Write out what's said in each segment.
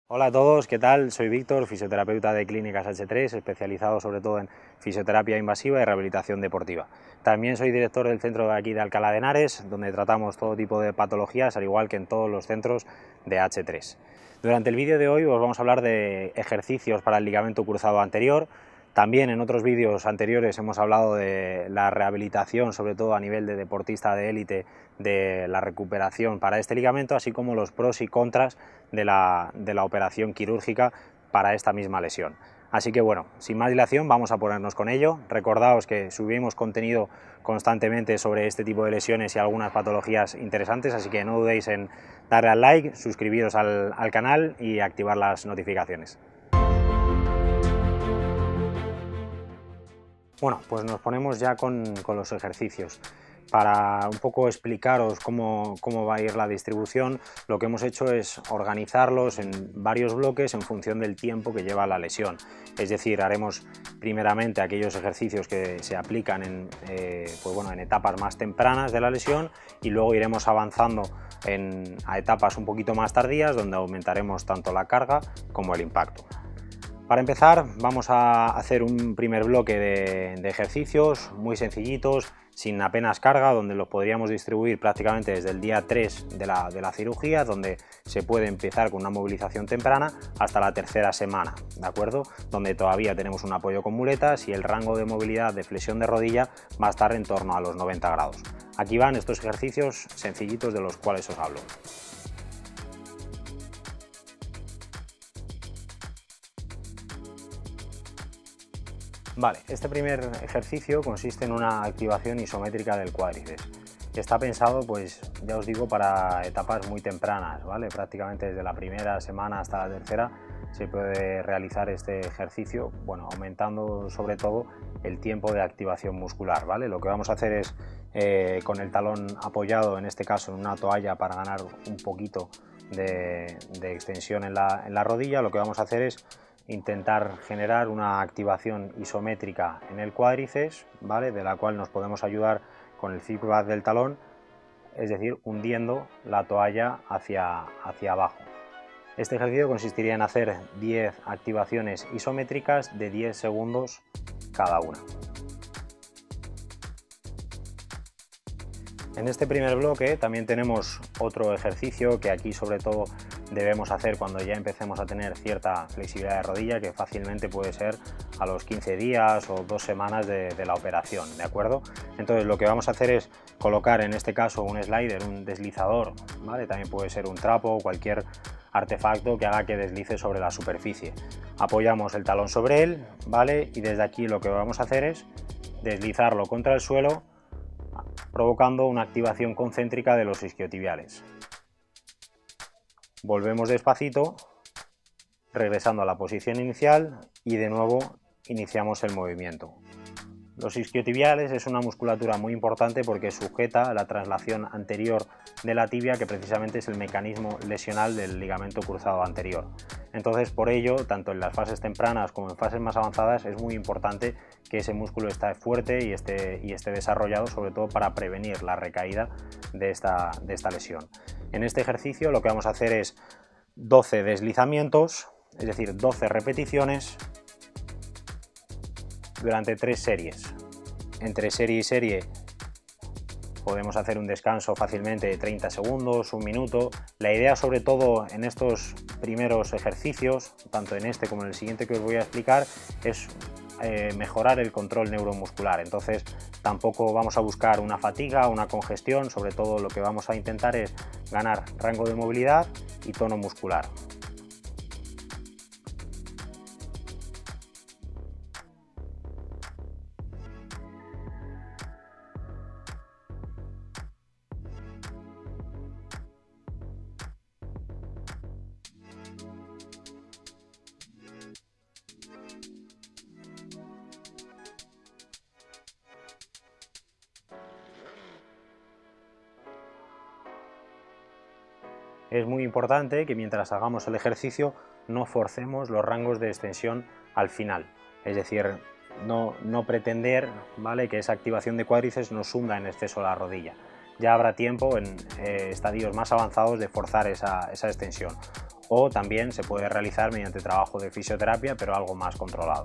Hola a todos, ¿qué tal? Soy Víctor, fisioterapeuta de Clínicas H3, especializado sobre todo en fisioterapia invasiva y rehabilitación deportiva. También soy director del centro de aquí de Alcalá de Henares, donde tratamos todo tipo de patologías, al igual que en todos los centros de H3. Durante el vídeo de hoy os vamos a hablar de ejercicios para el ligamento cruzado anterior. También en otros vídeos anteriores hemos hablado de la rehabilitación, sobre todo a nivel de deportista de élite, de la recuperación para este ligamento, así como los pros y contras de la operación quirúrgica para esta misma lesión. Así que bueno, sin más dilación vamos a ponernos con ello. Recordaos que subimos contenido constantemente sobre este tipo de lesiones y algunas patologías interesantes, así que no dudéis en darle al like, suscribiros al canal y activar las notificaciones. Bueno, pues nos ponemos ya con los ejercicios. Para un poco explicaros cómo va a ir la distribución, lo que hemos hecho es organizarlos en varios bloques en función del tiempo que lleva la lesión. Es decir, haremos primeramente aquellos ejercicios que se aplican en etapas más tempranas de la lesión y luego iremos avanzando a etapas un poquito más tardías, donde aumentaremos tanto la carga como el impacto. Para empezar vamos a hacer un primer bloque de ejercicios muy sencillitos, sin apenas carga, donde los podríamos distribuir prácticamente desde el día 3 de la cirugía, donde se puede empezar con una movilización temprana hasta la tercera semana, ¿de acuerdo? Donde todavía tenemos un apoyo con muletas y el rango de movilidad de flexión de rodilla va a estar en torno a los 90 grados. Aquí van estos ejercicios sencillitos de los cuales os hablo. Vale, este primer ejercicio consiste en una activación isométrica del cuádriceps. Está pensado, pues ya os digo, para etapas muy tempranas, ¿vale? Prácticamente desde la primera semana hasta la tercera se puede realizar este ejercicio, bueno, aumentando sobre todo el tiempo de activación muscular, ¿vale? Lo que vamos a hacer es, con el talón apoyado, en este caso en una toalla para ganar un poquito de extensión en la rodilla, lo que vamos a hacer es intentar generar una activación isométrica en el cuádriceps, ¿vale? De la cual nos podemos ayudar con el feedback del talón, es decir, hundiendo la toalla hacia abajo. Este ejercicio consistiría en hacer 10 activaciones isométricas de 10 segundos cada una. En este primer bloque también tenemos otro ejercicio que aquí sobre todo debemos hacer cuando ya empecemos a tener cierta flexibilidad de rodilla, que fácilmente puede ser a los 15 días o 2 semanas de la operación, ¿de acuerdo? Entonces lo que vamos a hacer es colocar en este caso un slider, un deslizador, ¿vale? También puede ser un trapo o cualquier artefacto que haga que deslice sobre la superficie. Apoyamos el talón sobre él, ¿vale? Y desde aquí lo que vamos a hacer es deslizarlo contra el suelo, provocando una activación concéntrica de los isquiotibiales. Volvemos despacito, regresando a la posición inicial y de nuevo iniciamos el movimiento. Los isquiotibiales es una musculatura muy importante porque sujeta la traslación anterior de la tibia, que precisamente es el mecanismo lesional del ligamento cruzado anterior. Entonces, por ello, tanto en las fases tempranas como en fases más avanzadas, es muy importante que ese músculo esté fuerte y esté desarrollado, sobre todo para prevenir la recaída de esta lesión. En este ejercicio lo que vamos a hacer es 12 deslizamientos, es decir, 12 repeticiones durante 3 series. Entre serie y serie podemos hacer un descanso fácilmente de 30 segundos, un minuto. La idea sobre todo en estos primeros ejercicios, tanto en este como en el siguiente que os voy a explicar, es mejorar el control neuromuscular. Entonces tampoco vamos a buscar una fatiga, una congestión, sobre todo lo que vamos a intentar es ganar rango de movilidad y tono muscular. Es muy importante que mientras hagamos el ejercicio no forcemos los rangos de extensión al final, es decir, no pretender, ¿vale?, que esa activación de cuádriceps nos hunda en exceso la rodilla. ya habrá tiempo en estadios más avanzados de forzar esa extensión. O también se puede realizar mediante trabajo de fisioterapia, pero algo más controlado.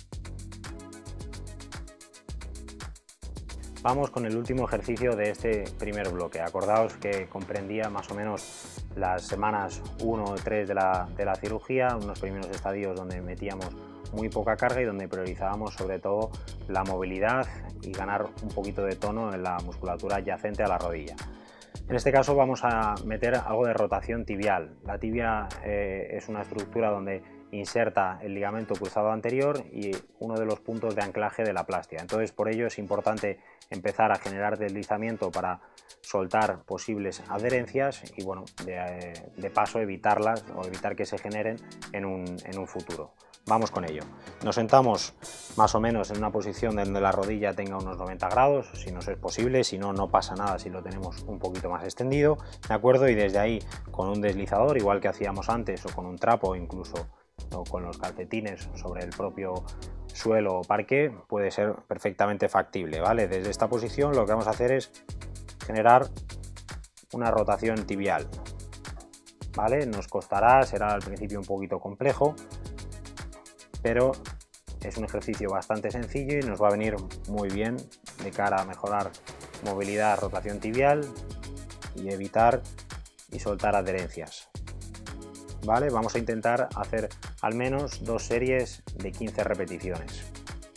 Vamos con el último ejercicio de este primer bloque. Acordaos que comprendía más o menos las semanas 1 o 3 de la cirugía, unos primeros estadios donde metíamos muy poca carga y donde priorizábamos sobre todo la movilidad y ganar un poquito de tono en la musculatura adyacente a la rodilla. En este caso vamos a meter algo de rotación tibial. La tibia es una estructura donde inserta el ligamento cruzado anterior y uno de los puntos de anclaje de la plastia. Entonces, por ello es importante empezar a generar deslizamiento para soltar posibles adherencias y, bueno, de paso evitarlas o evitar que se generen en un futuro. Vamos con ello. Nos sentamos más o menos en una posición donde la rodilla tenga unos 90 grados, si nos es posible, si no, no pasa nada si lo tenemos un poquito más extendido, ¿de acuerdo? Y desde ahí, con un deslizador, igual que hacíamos antes, o con un trapo incluso, o con los calcetines sobre el propio suelo o parqué, puede ser perfectamente factible, ¿vale? Desde esta posición lo que vamos a hacer es generar una rotación tibial, ¿vale? Nos costará, será al principio un poquito complejo, pero es un ejercicio bastante sencillo y nos va a venir muy bien de cara a mejorar movilidad, rotación tibial y evitar y soltar adherencias. ¿Vale? Vamos a intentar hacer al menos 2 series de 15 repeticiones.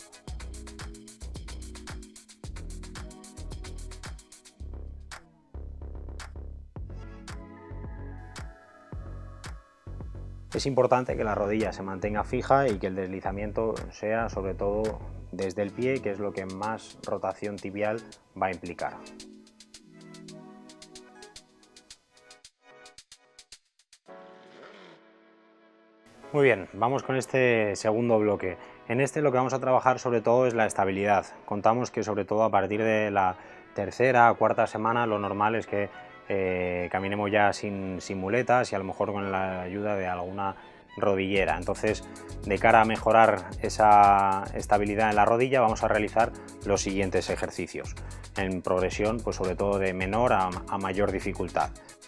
Es importante que la rodilla se mantenga fija y que el deslizamiento sea sobre todo desde el pie, que es lo que más rotación tibial va a implicar. Muy bien, vamos con este segundo bloque. En este lo que vamos a trabajar sobre todo es la estabilidad. Contamos que sobre todo a partir de la tercera o cuarta semana lo normal es que caminemos ya sin muletas y a lo mejor con la ayuda de alguna rodillera. Entonces, de cara a mejorar esa estabilidad en la rodilla, vamos a realizar los siguientes ejercicios en progresión, pues sobre todo de menor a mayor dificultad.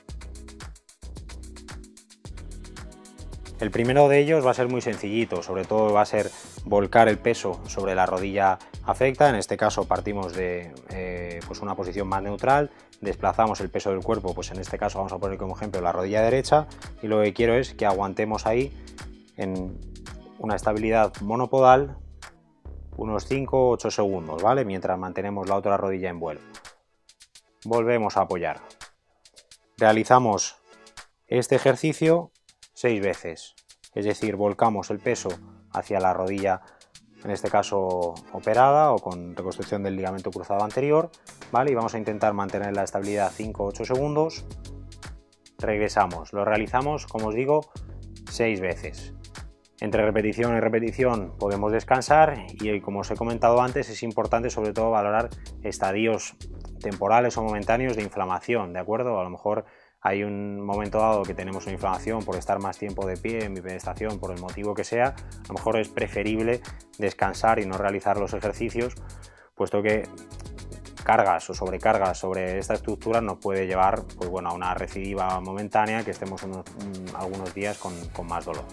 El primero de ellos va a ser muy sencillito, sobre todo va a ser volcar el peso sobre la rodilla afecta. En este caso partimos de pues una posición más neutral, desplazamos el peso del cuerpo, pues en este caso vamos a poner como ejemplo la rodilla derecha, y lo que quiero es que aguantemos ahí en una estabilidad monopodal unos 5 o 8 segundos, ¿vale? Mientras mantenemos la otra rodilla en vuelo. Volvemos a apoyar. Realizamos este ejercicio 6 veces, es decir, volcamos el peso hacia la rodilla, en este caso operada o con reconstrucción del ligamento cruzado anterior, ¿vale? Y vamos a intentar mantener la estabilidad 5 o 8 segundos, regresamos, lo realizamos, como os digo, 6 veces. Entre repetición y repetición podemos descansar y, como os he comentado antes, es importante sobre todo valorar estadios temporales o momentáneos de inflamación, ¿de acuerdo? A lo mejor hay un momento dado que tenemos una inflamación por estar más tiempo de pie en bipedestación, por el motivo que sea, a lo mejor es preferible descansar y no realizar los ejercicios, puesto que cargas o sobrecargas sobre esta estructura nos puede llevar, pues bueno, a una recidiva momentánea, que estemos algunos días con más dolor.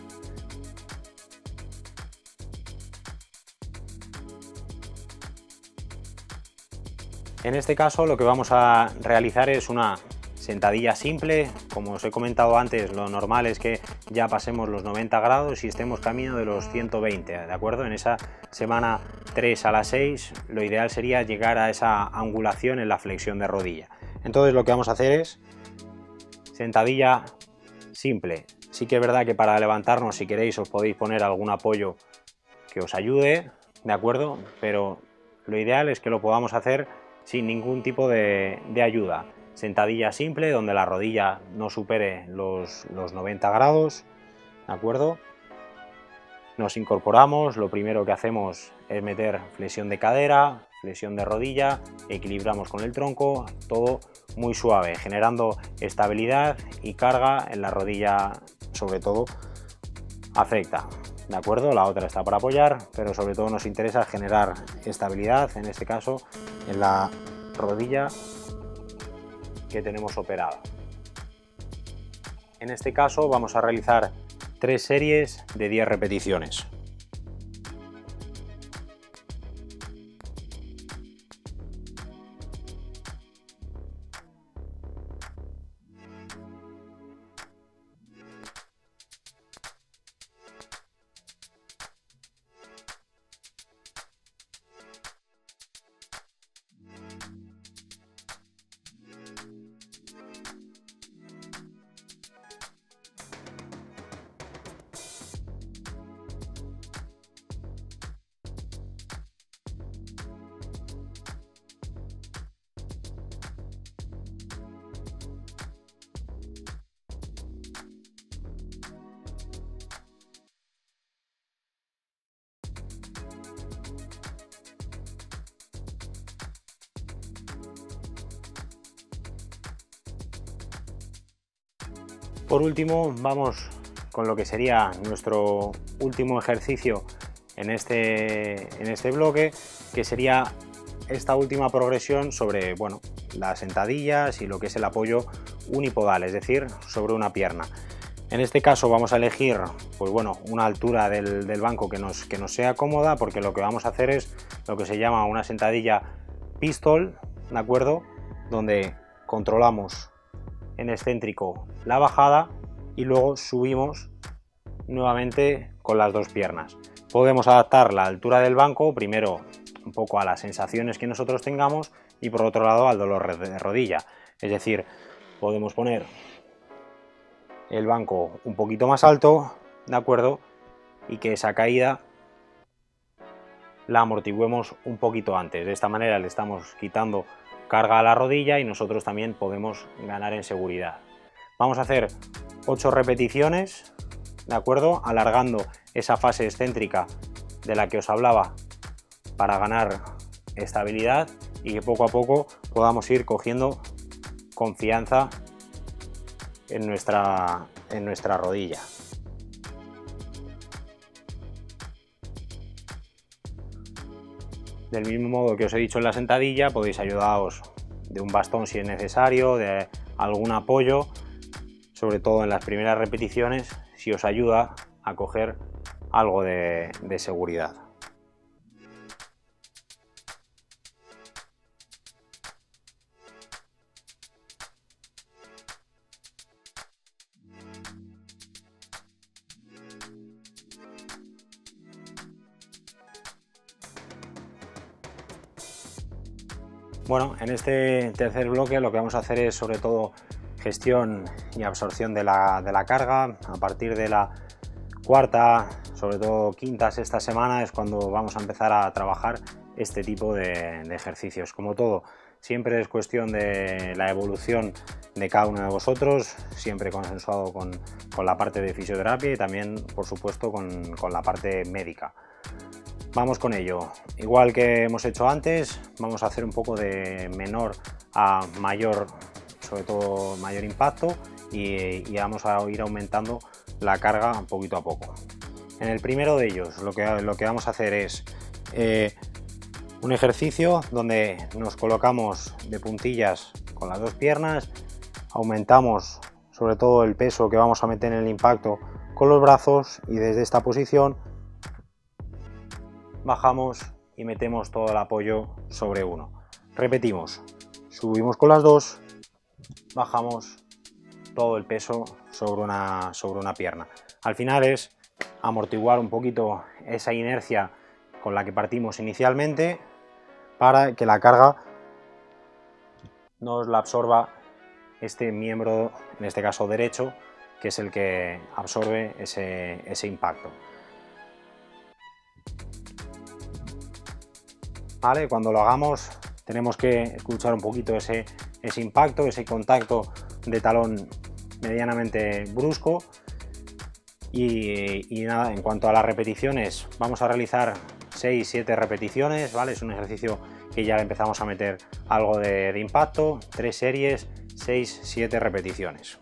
En este caso lo que vamos a realizar es una sentadilla simple. Como os he comentado antes, lo normal es que ya pasemos los 90 grados y estemos camino de los 120, ¿de acuerdo? En esa semana 3 a la 6 lo ideal sería llegar a esa angulación en la flexión de rodilla. Entonces lo que vamos a hacer es sentadilla simple. Sí que es verdad que para levantarnos, si queréis, os podéis poner algún apoyo que os ayude, ¿de acuerdo? Pero lo ideal es que lo podamos hacer sin ningún tipo de ayuda. Sentadilla simple donde la rodilla no supere los 90 grados, ¿de acuerdo? Nos incorporamos, lo primero que hacemos es meter flexión de cadera, flexión de rodilla, equilibramos con el tronco, todo muy suave, generando estabilidad y carga en la rodilla, sobre todo afecta, ¿de acuerdo? La otra está para apoyar, pero sobre todo nos interesa generar estabilidad, en este caso en la rodilla que tenemos operada. En este caso vamos a realizar 3 series de 10 repeticiones. Por último, vamos con lo que sería nuestro último ejercicio en este bloque, que sería esta última progresión sobre, bueno, las sentadillas y lo que es el apoyo unipodal, es decir, sobre una pierna. En este caso vamos a elegir, pues bueno, una altura del banco que nos sea cómoda, porque lo que vamos a hacer es lo que se llama una sentadilla pistol, ¿de acuerdo? Donde controlamos en excéntrico la bajada y luego subimos nuevamente con las dos piernas. Podemos adaptar la altura del banco primero un poco a las sensaciones que nosotros tengamos y por otro lado al dolor de rodilla. Es decir, podemos poner el banco un poquito más alto, ¿de acuerdo? Y que esa caída la amortiguemos un poquito antes. De esta manera le estamos quitando carga a la rodilla y nosotros también podemos ganar en seguridad. Vamos a hacer 8 repeticiones, ¿de acuerdo? Alargando esa fase excéntrica de la que os hablaba para ganar estabilidad y que poco a poco podamos ir cogiendo confianza en nuestra rodilla. Del mismo modo que os he dicho en la sentadilla, podéis ayudaros de un bastón si es necesario, de algún apoyo, sobre todo en las primeras repeticiones, si os ayuda a coger algo de seguridad. Bueno, en este tercer bloque lo que vamos a hacer es sobre todo gestión y absorción de la carga. A partir de la cuarta, sobre todo quinta, sexta semana es cuando vamos a empezar a trabajar este tipo de ejercicios. Como todo, siempre es cuestión de la evolución de cada uno de vosotros, siempre consensuado con la parte de fisioterapia y también, por supuesto, con la parte médica. Vamos con ello. Igual que hemos hecho antes, vamos a hacer un poco de menor a mayor, sobre todo mayor impacto, y vamos a ir aumentando la carga poquito a poco. En el primero de ellos lo que vamos a hacer es un ejercicio donde nos colocamos de puntillas con las dos piernas, aumentamos sobre todo el peso que vamos a meter en el impacto con los brazos y desde esta posición bajamos y metemos todo el apoyo sobre uno. Repetimos, subimos con las dos, bajamos todo el peso sobre una pierna. Al final es amortiguar un poquito esa inercia con la que partimos inicialmente para que la carga nos la absorba este miembro, en este caso derecho, que es el que absorbe ese impacto. ¿Vale? Cuando lo hagamos tenemos que escuchar un poquito ese impacto, ese contacto de talón medianamente brusco y nada, en cuanto a las repeticiones vamos a realizar 6-7 repeticiones, ¿vale? Es un ejercicio que ya empezamos a meter algo de impacto, 3 series, 6-7 repeticiones.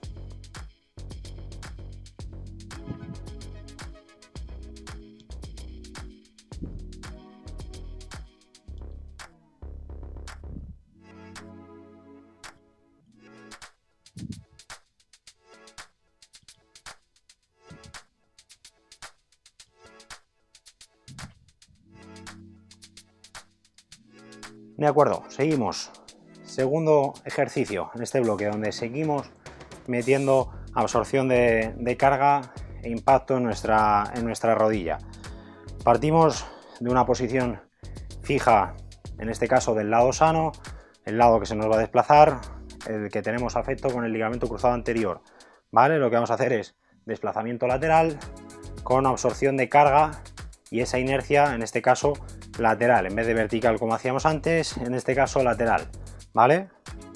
De acuerdo, seguimos. Segundo ejercicio en este bloque, donde seguimos metiendo absorción de carga e impacto en nuestra rodilla. Partimos de una posición fija, en este caso del lado sano, el lado que se nos va a desplazar, el que tenemos afecto con el ligamento cruzado anterior. ¿Vale? Lo que vamos a hacer es desplazamiento lateral con absorción de carga y esa inercia, en este caso lateral, en vez de vertical como hacíamos antes, en este caso lateral. ¿Vale?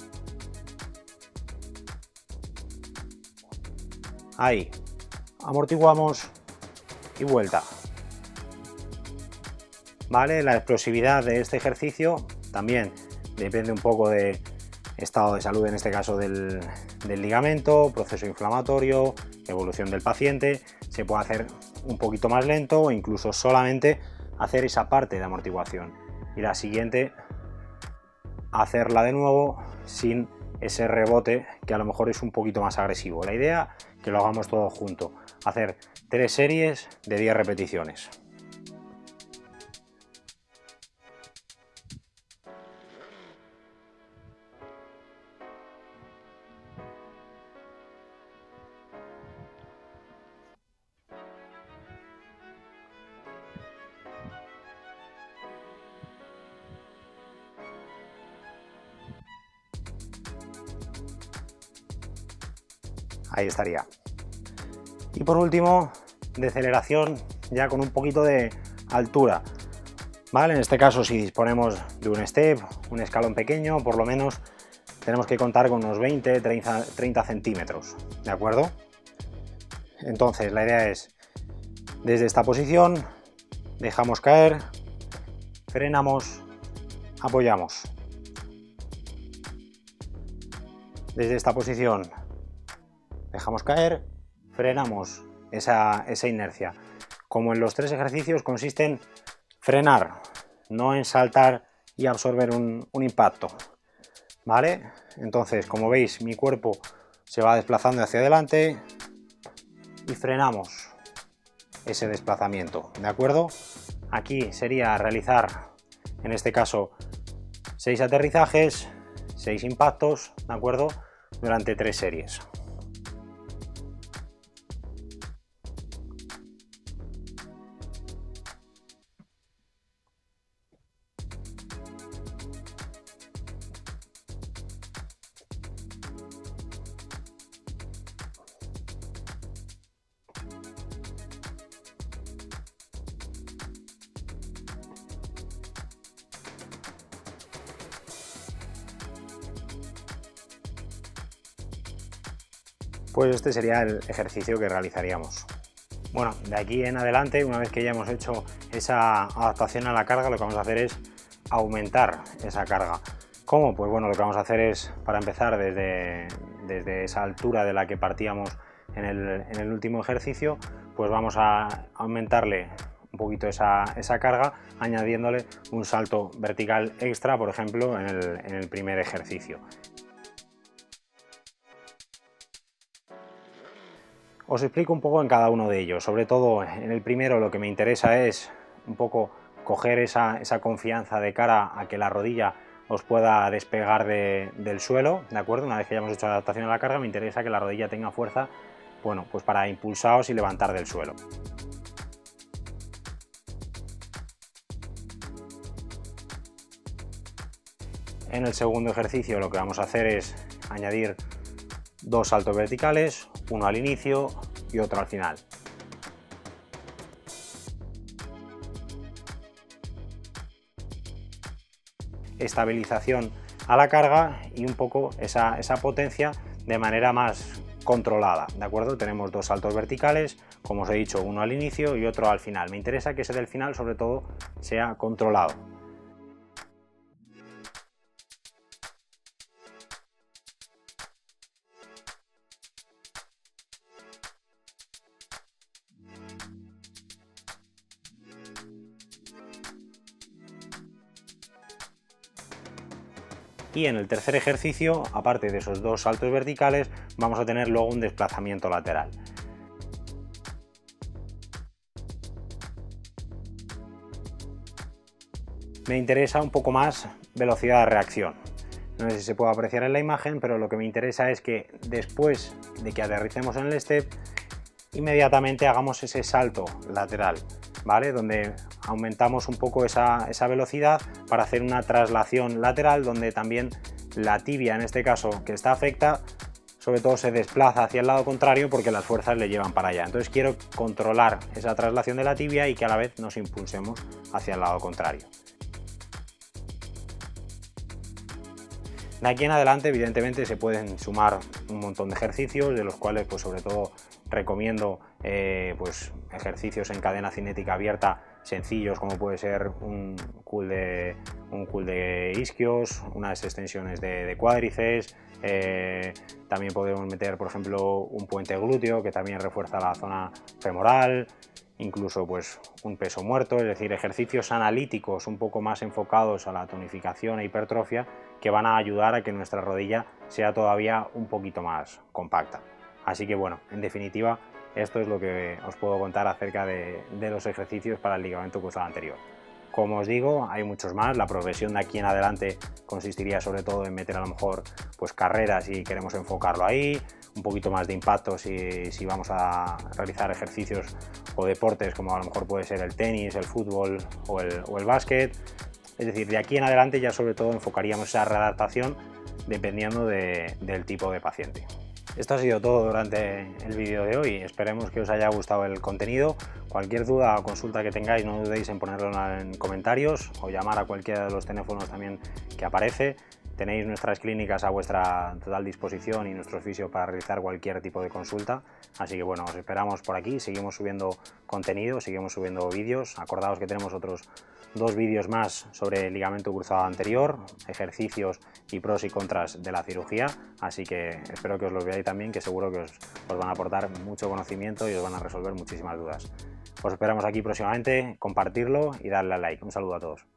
Ahí, amortiguamos y vuelta. ¿Vale? La explosividad de este ejercicio también depende un poco de estado de salud, en este caso del ligamento, proceso inflamatorio, evolución del paciente. Se puede hacer un poquito más lento o incluso solamente hacer esa parte de amortiguación y la siguiente hacerla de nuevo sin ese rebote que a lo mejor es un poquito más agresivo. La idea es que lo hagamos todo junto, hacer 3 series de 10 repeticiones. Ahí estaría. Y por último, deceleración ya con un poquito de altura. ¿Vale? En este caso, si disponemos de un step, un escalón pequeño, por lo menos tenemos que contar con unos 20-30 centímetros. ¿De acuerdo? Entonces, la idea es, desde esta posición, dejamos caer, frenamos, apoyamos. Desde esta posición, dejamos caer, frenamos esa inercia. Como en los 3 ejercicios, consiste en frenar, no en saltar y absorber un impacto. ¿Vale? Entonces, como veis, mi cuerpo se va desplazando hacia adelante y frenamos ese desplazamiento. ¿De acuerdo? Aquí sería realizar, en este caso, 6 aterrizajes, 6 impactos, ¿de acuerdo? Durante 3 series. Pues este sería el ejercicio que realizaríamos. Bueno, de aquí en adelante, una vez que ya hemos hecho esa adaptación a la carga, lo que vamos a hacer es aumentar esa carga. ¿Cómo? Pues bueno, lo que vamos a hacer es, para empezar, desde esa altura de la que partíamos en el último ejercicio, pues vamos a aumentarle un poquito esa carga, añadiéndole un salto vertical extra, por ejemplo, en el primer ejercicio. Os explico un poco en cada uno de ellos. Sobre todo en el primero, lo que me interesa es un poco coger esa confianza de cara a que la rodilla os pueda despegar del suelo, ¿de acuerdo? Una vez que ya hemos hecho la adaptación a la carga, me interesa que la rodilla tenga fuerza, bueno, pues para impulsaros y levantar del suelo. En el segundo ejercicio lo que vamos a hacer es añadir 2 saltos verticales, uno al inicio y otro al final. Estabilización a la carga y un poco esa potencia de manera más controlada, ¿de acuerdo? Tenemos 2 saltos verticales, como os he dicho, uno al inicio y otro al final. Me interesa que ese del final, sobre todo, sea controlado. Y en el tercer ejercicio, aparte de esos 2 saltos verticales, vamos a tener luego un desplazamiento lateral. Me interesa un poco más velocidad de reacción. No sé si se puede apreciar en la imagen, pero lo que me interesa es que después de que aterricemos en el step, inmediatamente hagamos ese salto lateral, ¿vale? Donde aumentamos un poco esa velocidad para hacer una traslación lateral, donde también la tibia, en este caso, que está afecta, sobre todo se desplaza hacia el lado contrario porque las fuerzas le llevan para allá. Entonces quiero controlar esa traslación de la tibia y que a la vez nos impulsemos hacia el lado contrario. De aquí en adelante, evidentemente, se pueden sumar un montón de ejercicios, de los cuales, pues sobre todo, recomiendo pues, ejercicios en cadena cinética abierta sencillos, como puede ser un curl de isquios, unas extensiones de cuádriceps. También podemos meter, por ejemplo, un puente glúteo, que también refuerza la zona femoral. Incluso pues un peso muerto, es decir, ejercicios analíticos un poco más enfocados a la tonificación e hipertrofia, que van a ayudar a que nuestra rodilla sea todavía un poquito más compacta. Así que bueno, en definitiva, esto es lo que os puedo contar acerca de los ejercicios para el ligamento cruzado anterior. Como os digo, hay muchos más. La progresión de aquí en adelante consistiría sobre todo en meter a lo mejor pues carreras si queremos enfocarlo ahí, un poquito más de impacto si vamos a realizar ejercicios o deportes como a lo mejor puede ser el tenis, el fútbol o el básquet. Es decir, de aquí en adelante ya sobre todo enfocaríamos esa readaptación dependiendo del tipo de paciente. Esto ha sido todo durante el vídeo de hoy, esperemos que os haya gustado el contenido. Cualquier duda o consulta que tengáis no dudéis en ponerlo en comentarios o llamar a cualquiera de los teléfonos también que aparece. Tenéis nuestras clínicas a vuestra total disposición y nuestro fisio para realizar cualquier tipo de consulta. Así que bueno, os esperamos por aquí, seguimos subiendo contenido, seguimos subiendo vídeos. Acordaos que tenemos otros 2 vídeos más sobre el ligamento cruzado anterior, ejercicios y pros y contras de la cirugía. Así que espero que os los veáis también, que seguro que os van a aportar mucho conocimiento y os van a resolver muchísimas dudas. Os esperamos aquí próximamente, compartirlo y darle a like. Un saludo a todos.